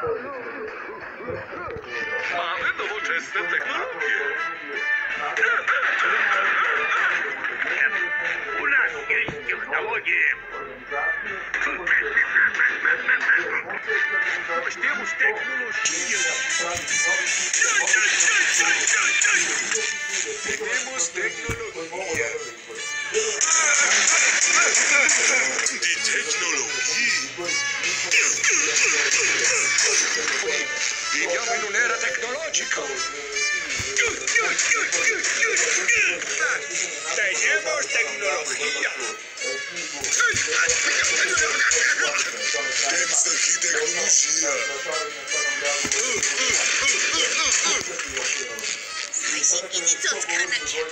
Mamy nowoczesne technologie. U nas jest technologie. Nós temos tecnologia. Temos tecnologia. Die Technologie. Viviamo in un'era tecnologica. Tenemos tecnologia. Temos aqui tecnologia. Słyszcie nic od kanacia.